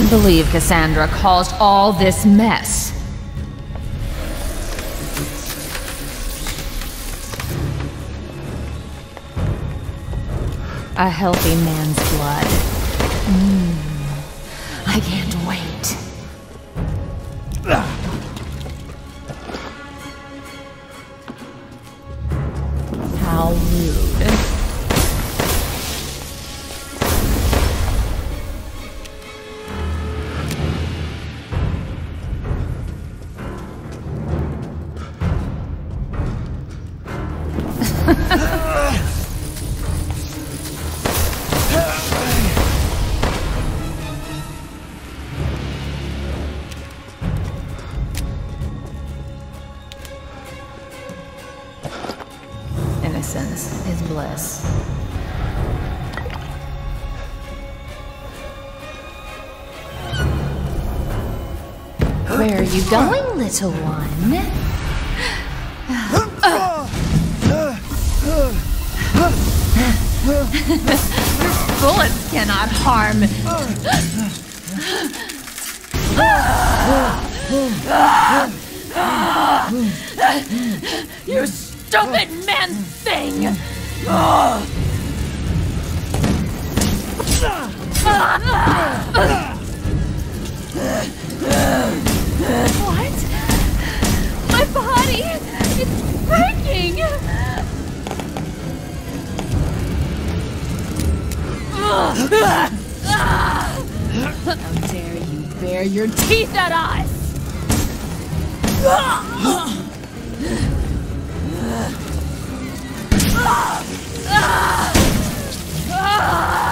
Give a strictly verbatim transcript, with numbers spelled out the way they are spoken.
can't believe Cassandra caused all this mess. A healthy man's blood. Mm. I can't wait. How rude. Innocence is bliss. Where are you going, little one? Bullets cannot harm. You stupid man thing! What? My body! It's breaking! How dare you bare your teeth at us! Ah!